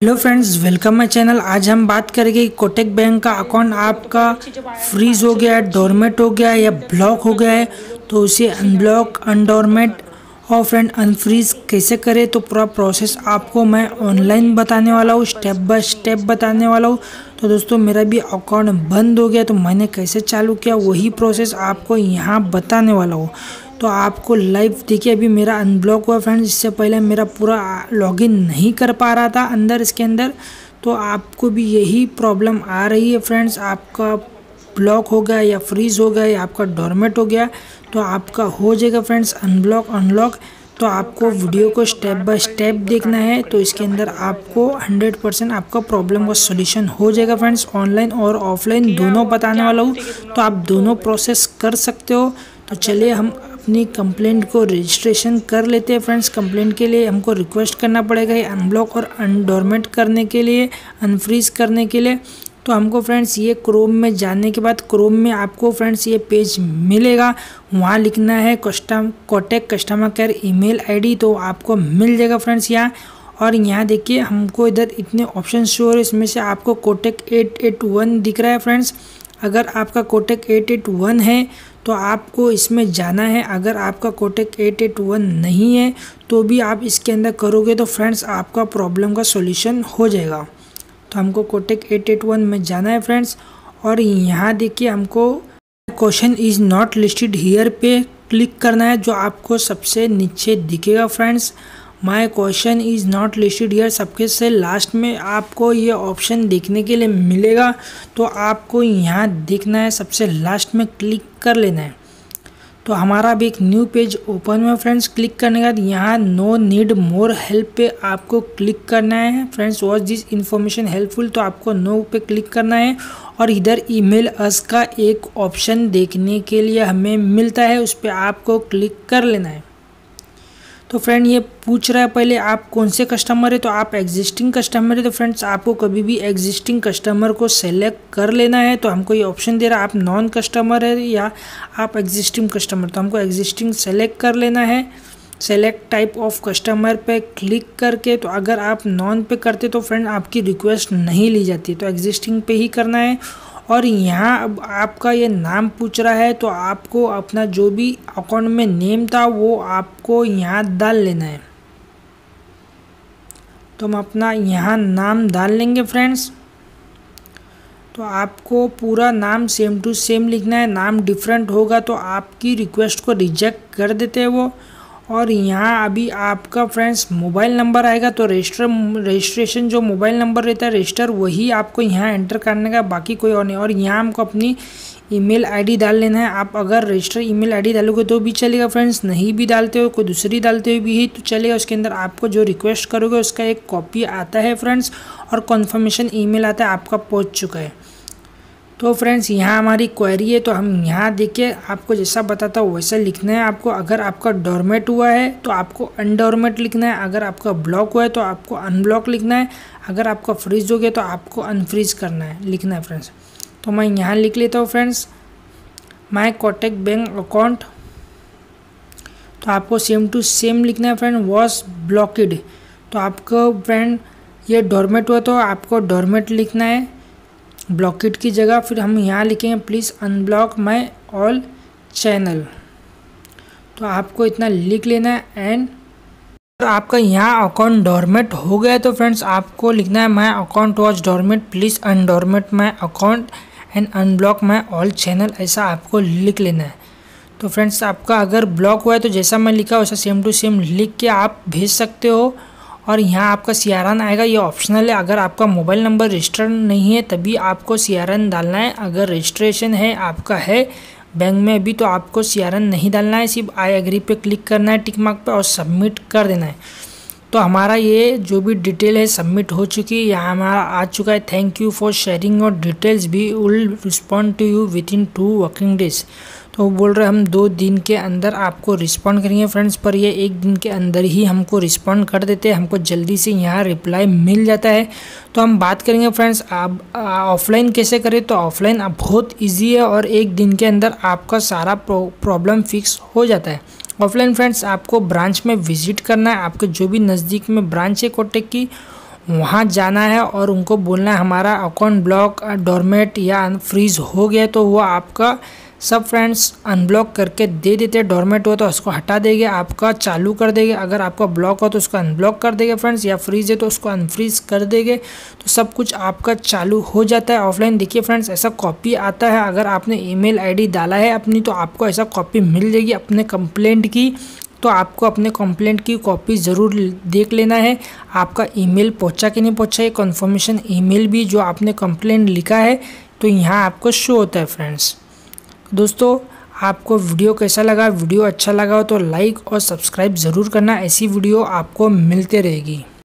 Hello friends, welcome my channel. आज हम बात करेंगे कोटक बैंक का अकाउंट आपका फ्रीज हो गया है, डोरमेट हो गया है या ब्लॉक हो गया है, तो उसे अनब्लॉक, अनडोरमेट और फ्रेंड अनफ्रीज कैसे करें। तो पूरा प्रोसेस आपको मैं ऑनलाइन बताने वाला हूँ, स्टेप बाय स्टेप बताने वाला हूँ। तो दोस्तों, मेरा भी अकाउंट बंद हो गया तो मैंने कैसे चालू किया वही प्रोसेस आपको यहाँ बताने वाला हूँ। तो आपको लाइव देखिए, अभी मेरा अनब्लॉक हुआ फ्रेंड्स। इससे पहले मेरा पूरा लॉगिन नहीं कर पा रहा था इसके अंदर। तो आपको भी यही प्रॉब्लम आ रही है फ्रेंड्स, आपका ब्लॉक हो गया या फ्रीज हो गया या आपका डोरमेट हो गया, तो आपका हो जाएगा फ्रेंड्स अनब्लॉक, अनलॉक। तो आपको वीडियो को स्टेप बाय स्टेप देखना है, तो इसके अंदर आपको 100% आपका प्रॉब्लम का सॉल्यूशन हो जाएगा फ्रेंड्स। ऑनलाइन और ऑफलाइन दोनों बताने वाला हूँ, तो आप दोनों प्रोसेस कर सकते हो। तो चलिए हम अपनी कंप्लेंट को रजिस्ट्रेशन कर लेते हैं फ्रेंड्स। कंप्लेंट के लिए हमको रिक्वेस्ट करना पड़ेगा, ये अनब्लॉक और अनडोरमेट करने के लिए, अनफ्रीज करने के लिए। तो हमको फ्रेंड्स ये क्रोम में जाने के बाद क्रोम में आपको फ्रेंड्स ये पेज मिलेगा, वहाँ लिखना है Kotak customer care email ID, तो आपको मिल जाएगा फ्रेंड्स यहाँ। और यहाँ देखिए हमको इधर इतने ऑप्शन शो हो रहे हैं, इसमें से आपको कोटक 881 दिख रहा है फ्रेंड्स। अगर आपका कोटक 881 है तो आपको इसमें जाना है। अगर आपका कोटक 881 नहीं है तो भी आप इसके अंदर करोगे तो फ्रेंड्स आपका प्रॉब्लम का सॉल्यूशन हो जाएगा। तो हमको कोटक 881 में जाना है फ्रेंड्स। और यहाँ देखिए हमको question is not listed here पे क्लिक करना है, जो आपको सबसे नीचे दिखेगा friends. My question is not listed here सबके से लास्ट में आपको ये ऑप्शन देखने के लिए मिलेगा, तो आपको यहाँ देखना है, सबसे लास्ट में क्लिक कर लेना है। तो हमारा भी एक न्यू पेज ओपन हुआ फ्रेंड्स। क्लिक करने के बाद यहाँ नो नीड मोर हेल्प पे आपको क्लिक करना है friends. Watch this information helpful, तो आपको नो पे क्लिक करना है। और इधर ईमेल अस का एक ऑप्शन देखने के लिए हमें मिलता है, उस पर आपको क्लिक कर लेना है। तो फ्रेंड ये पूछ रहा है पहले आप कौन से कस्टमर है, तो आप एग्जिस्टिंग कस्टमर है। तो फ्रेंड्स आपको कभी भी एग्जिस्टिंग कस्टमर को सेलेक्ट कर लेना है। तो हमको ये ऑप्शन दे रहा है आप नॉन कस्टमर है या आप एग्जिस्टिंग कस्टमर, तो हमको एग्जिस्टिंग सेलेक्ट कर लेना है। सेलेक्ट टाइप ऑफ कस्टमर पे क्लिक करके, तो अगर आप नॉन पे करते तो फ्रेंड आपकी रिक्वेस्ट नहीं ली जाती, तो एग्जिस्टिंग पे ही करना है। और यहाँ अब आपका ये नाम पूछ रहा है, तो आपको अपना जो भी अकाउंट में नेम था वो आपको यहाँ डाल लेना है। तो हम अपना यहाँ नाम डाल लेंगे फ्रेंड्स। तो आपको पूरा नाम सेम टू सेम लिखना है, नाम डिफरेंट होगा तो आपकी रिक्वेस्ट को रिजेक्ट कर देते हैं वो। और यहाँ अभी आपका फ्रेंड्स मोबाइल नंबर आएगा, तो रजिस्ट्रेशन जो मोबाइल नंबर रहता है रजिस्टर, वही आपको यहाँ एंटर करने का, बाकी कोई और नहीं। और यहाँ हमको अपनी ईमेल आईडी डाल लेना है। आप अगर रजिस्टर ईमेल आईडी डालोगे तो भी चलेगा फ्रेंड्स, नहीं भी डालते हो कोई दूसरी डालते हो भी तो चलेगा। उसके अंदर आपको जो रिक्वेस्ट करोगे उसका एक कॉपी आता है फ्रेंड्स, और कन्फर्मेशन ईमेल आता है आपका पहुँच चुका है। तो फ्रेंड्स यहाँ हमारी क्वेरी है, तो हम यहाँ देखिए आपको जैसा बताता हूँ वैसा लिखना है आपको। अगर आपका डोरमेट हुआ है तो आपको अनडोरमेट लिखना है, अगर आपका ब्लॉक हुआ है तो आपको अनब्लॉक लिखना है, अगर आपका फ्रीज हो गया तो आपको अनफ्रीज करना है, लिखना है फ्रेंड्स। तो मैं यहाँ लिख लेता हूँ friends my Kotak bank account. तो आपको सेम टू सेम लिखना है फ्रेंड, वॉज ब्लॉकेड। तो आपको फ्रेंड ये डोरमेट हुआ तो आपको डोरमेट लिखना है ब्लॉकेट की जगह। फिर हम यहाँ लिखेंगे please unblock my all channel. तो आपको इतना लिख लेना है। एंड आपका यहाँ अकाउंट डोरमेट हो गया तो फ्रेंड्स आपको लिखना है my account was dormant, please undormant my account and unblock my all channel, ऐसा आपको लिख लेना है। तो फ्रेंड्स आपका अगर ब्लॉक हुआ है तो जैसा मैं लिखा वैसा सेम टू सेम लिख के आप भेज सकते हो। और यहाँ आपका CRN आएगा, ये ऑप्शनल है। अगर आपका मोबाइल नंबर रजिस्टर्ड नहीं है तभी आपको CRN डालना है। अगर रजिस्ट्रेशन है आपका है बैंक में अभी तो आपको CRN नहीं डालना है, सिर्फ आई एग्री पे क्लिक करना है टिक मार्क पे और सबमिट कर देना है। तो हमारा ये जो भी डिटेल है सबमिट हो चुकी है, यहाँ हमारा आ चुका है। Thank you for sharing your details, we will respond to you within 2 working days. तो बोल रहे हम 2 दिन के अंदर आपको रिस्पॉन्ड करेंगे फ्रेंड्स, पर ये 1 दिन के अंदर ही हमको रिस्पॉन्ड कर देते हैं, हमको जल्दी से यहाँ रिप्लाई मिल जाता है। तो हम बात करेंगे फ्रेंड्स आप ऑफलाइन कैसे करें। तो ऑफलाइन बहुत ईजी है और 1 दिन के अंदर आपका सारा प्रॉब्लम फिक्स हो जाता है। ऑफलाइन फ्रेंड्स आपको ब्रांच में विजिट करना है, आपके जो भी नज़दीक में ब्रांच है कोटक की वहाँ जाना है और उनको बोलना है हमारा अकाउंट ब्लॉक डोरमेट या फ्रीज़ हो गया, तो वो आपका सब फ्रेंड्स अनब्लॉक करके दे देते हैं। डोरमेट हो तो उसको हटा देंगे, आपका चालू कर देंगे। अगर आपका ब्लॉक हो तो उसको अनब्लॉक कर देंगे फ्रेंड्स, या फ्रीज है तो उसको अनफ्रीज कर देंगे, तो सब कुछ आपका चालू हो जाता है ऑफलाइन। देखिए फ्रेंड्स, ऐसा कॉपी आता है। अगर आपने ईमेल आईडी डाला है अपनी तो आपको ऐसा कॉपी मिल जाएगी अपने कंप्लेंट की। तो आपको अपने कंप्लेंट की कॉपी ज़रूर देख लेना है, आपका ईमेल पहुंचा कि नहीं पहुंचा है। कन्फर्मेशन ईमेल भी जो आपने कंप्लेंट लिखा है तो यहाँ आपको शो होता है फ्रेंड्स। दोस्तों, आपको वीडियो कैसा लगा? वीडियो अच्छा लगा हो तो लाइक और सब्सक्राइब ज़रूर करना, ऐसी वीडियो आपको मिलते रहेगी।